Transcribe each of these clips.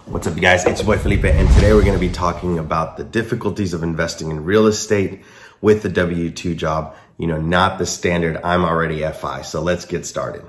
What's up, you guys? It's your boy Felipe, and today we're going to be talking about the difficulties of investing in real estate with the W-2 job. You know, not the standard I'm already FI. So let's get started.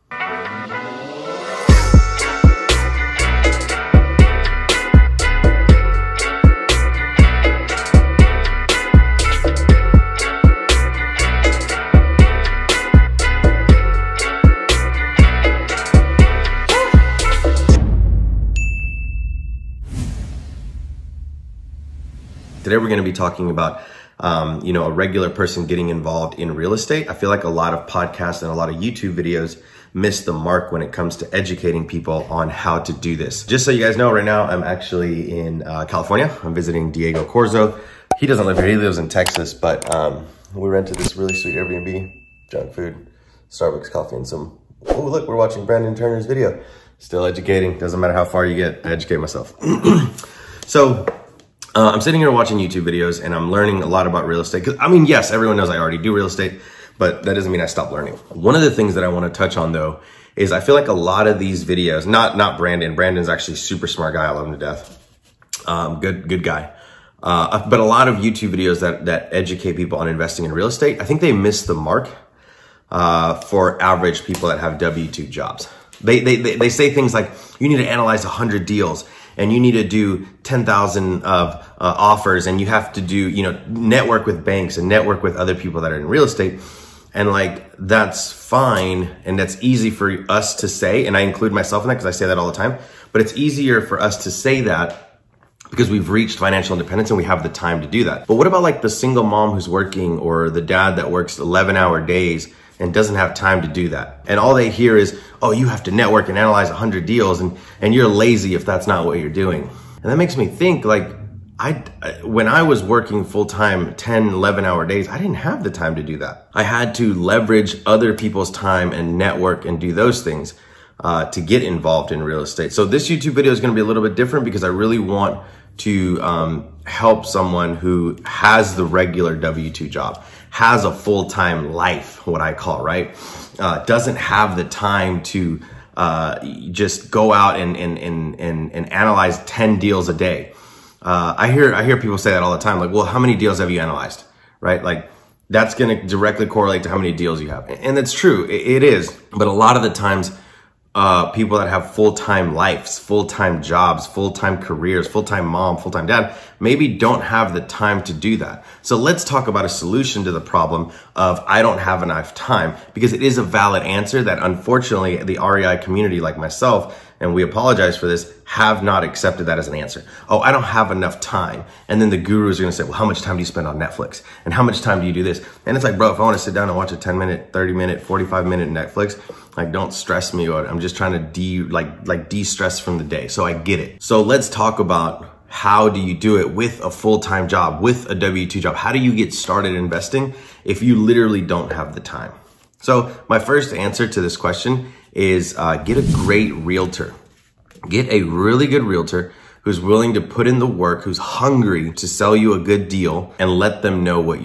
Today we're going to be talking about, a regular person getting involved in real estate. I feel like a lot of podcasts and a lot of YouTube videos miss the mark when it comes to educating people on how to do this. Just so you guys know, right now I'm actually in California. I'm visiting Diego Corzo. He doesn't live here, he lives in Texas, but we rented this really sweet Airbnb, junk food, Starbucks coffee, and some, oh look, we're watching Brandon Turner's video. Still educating, doesn't matter how far you get, I educate myself. I'm sitting here watching YouTube videos and I'm learning a lot about real estate. Cause I mean, yes, everyone knows I already do real estate, but that doesn't mean I stopped learning. One of the things that I want to touch on though, is I feel like a lot of these videos, not Brandon. Brandon's actually a super smart guy. I love him to death. Good guy. But a lot of YouTube videos that educate people on investing in real estate, I think they miss the mark, for average people that have W-2 jobs. They say things like, you need to analyze 100 deals. And you need to do 10,000 of offers, and you have to do, network with banks and network with other people that are in real estate. And like, that's fine. And that's easy for us to say. And I include myself in that because I say that all the time, but it's easier for us to say that because we've reached financial independence and we have the time to do that. But what about like the single mom who's working, or the dad that works 11-hour days and doesn't have time to do that? And all they hear is, oh, you have to network and analyze 100 deals, and you're lazy if that's not what you're doing. And that makes me think, like, when I was working full-time 10, 11-hour days, I didn't have the time to do that. I had to leverage other people's time and network and do those things to get involved in real estate. So this YouTube video is going to be a little bit different because I really want to help someone who has the regular W-2 job, has a full-time life, what I call, right? Doesn't have the time to just go out and analyze 10 deals a day. I hear people say that all the time, like, well, how many deals have you analyzed, right? Like, that's going to directly correlate to how many deals you have. And that's true, it is. But a lot of the times, people that have full-time lives, full-time jobs, full-time careers, full-time mom, full-time dad, maybe don't have the time to do that. So let's talk about a solution to the problem of I don't have enough time, because it is a valid answer that unfortunately the REI community like myself, and we apologize for this, have not accepted that as an answer. Oh, I don't have enough time. And then the gurus are gonna say, well, how much time do you spend on Netflix? And how much time do you do this? And it's like, bro, if I wanna sit down and watch a 10-minute, 30-minute, 45-minute Netflix, like, don't stress me out. I'm just trying to de-stress from the day. So I get it. So let's talk about how do you do it with a full-time job, with a W-2 job? How do you get started investing if you literally don't have the time? So my first answer to this question is get a great realtor. Get a really good realtor who's willing to put in the work, who's hungry to sell you a good deal, and let them know what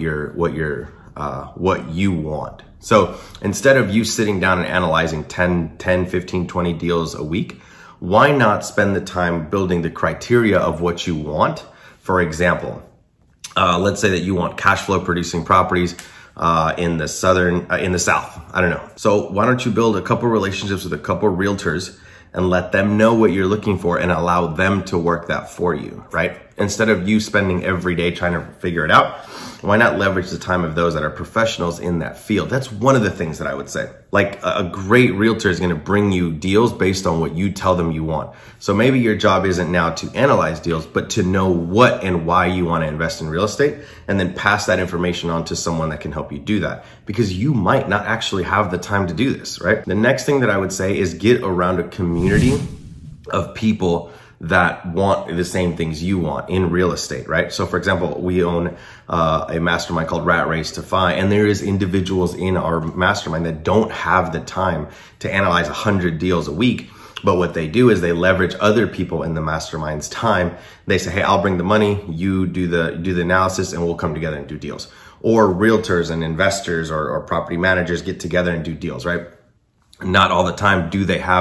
you want. So instead of you sitting down and analyzing 10, 15, 20 deals a week, why not spend the time building the criteria of what you want? For example, let's say that you want cash flow producing properties in the South. I don't know. So why don't you build a couple relationships with a couple realtors and let them know what you're looking for and allow them to work that for you, right? Instead of you spending every day trying to figure it out, why not leverage the time of those that are professionals in that field? That's one of the things that I would say. Like, a great realtor is going to bring you deals based on what you tell them you want. So maybe your job isn't now to analyze deals, but to know what and why you want to invest in real estate, and then pass that information on to someone that can help you do that, because you might not actually have the time to do this, right? The next thing that I would say is get around a community of people that want the same things you want in real estate, right? So for example, we own a mastermind called Rat Race to FI, and there is individuals in our mastermind that don't have the time to analyze 100 deals a week. But what they do is they leverage other people in the mastermind's time. They say, hey, I'll bring the money, you do the analysis, and we'll come together and do deals. Or realtors and investors or property managers get together and do deals, right? Not all the time do they have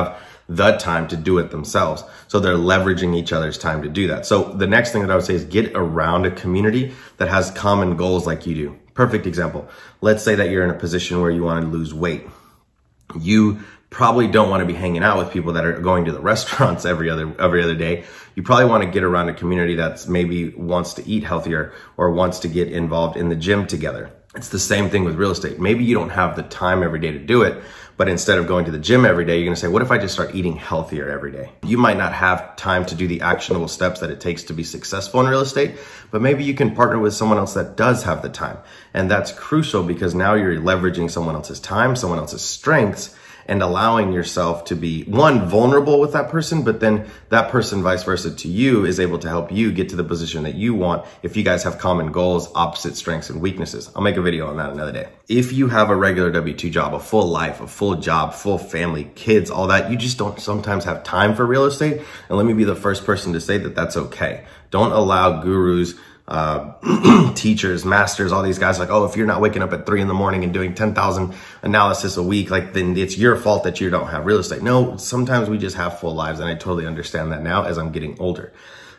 the time to do it themselves. So they're leveraging each other's time to do that. So the next thing that I would say is get around a community that has common goals like you do. Perfect example. Let's say that you're in a position where you want to lose weight. You probably don't want to be hanging out with people that are going to the restaurants every other day. You probably want to get around a community that's maybe wants to eat healthier or wants to get involved in the gym together. It's the same thing with real estate. Maybe you don't have the time every day to do it, but instead of going to the gym every day, you're going to say, what if I just start eating healthier every day? You might not have time to do the actionable steps that it takes to be successful in real estate, but maybe you can partner with someone else that does have the time. And that's crucial because now you're leveraging someone else's time, someone else's strengths, and allowing yourself to be, one, vulnerable with that person, but then that person, vice versa to you, is able to help you get to the position that you want if you guys have common goals, opposite strengths and weaknesses. I'll make a video on that another day. If you have a regular W-2 job, a full life, a full job, full family, kids, all that, you just don't sometimes have time for real estate. And let me be the first person to say that that's okay. Don't allow gurus, teachers, masters, all these guys like, oh, if you're not waking up at 3 in the morning and doing 10,000 analysis a week, like then it's your fault that you don't have real estate. No, sometimes we just have full lives. And I totally understand that now as I'm getting older.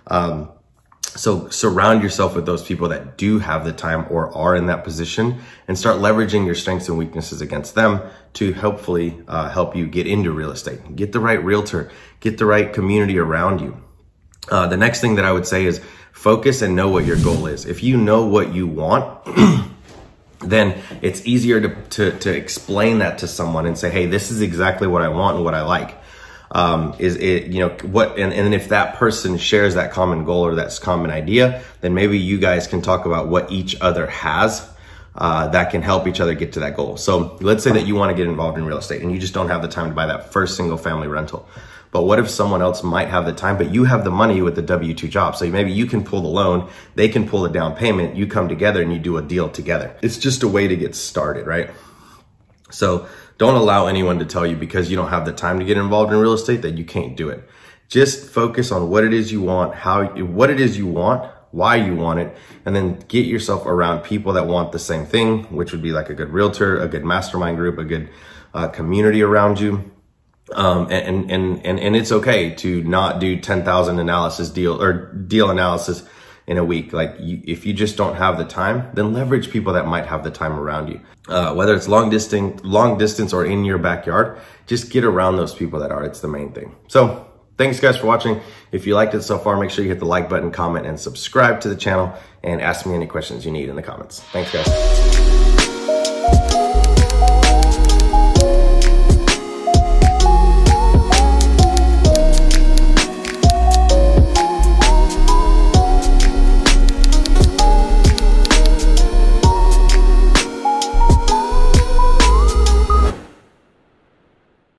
So surround yourself with those people that do have the time or are in that position and start leveraging your strengths and weaknesses against them to hopefully help you get into real estate. Get the right realtor, get the right community around you. The next thing that I would say is focus and know what your goal is. If you know what you want, then it's easier to explain that to someone and say, hey, this is exactly what I want and what I like. And if that person shares that common goal or that common idea, then maybe you guys can talk about what each other has that can help each other get to that goal. So let's say that you want to get involved in real estate and you just don't have the time to buy that first single family rental. But what if someone else might have the time, but you have the money with the W-2 job? So maybe you can pull the loan, they can pull the down payment, you come together and you do a deal together. It's just a way to get started, right? So don't allow anyone to tell you because you don't have the time to get involved in real estate that you can't do it. Just focus on what it is you want, what it is you want, why you want it, and then get yourself around people that want the same thing, which would be like a good realtor, a good mastermind group, a good community around you. And it's okay to not do 10,000 analysis deal analysis in a week. Like if you just don't have the time, then leverage people that might have the time around you. Whether it's long distance or in your backyard, just get around those people that are, it's the main thing. So thanks guys for watching. If you liked it so far, make sure you hit the like button, comment, and subscribe to the channel and ask me any questions you need in the comments. Thanks guys.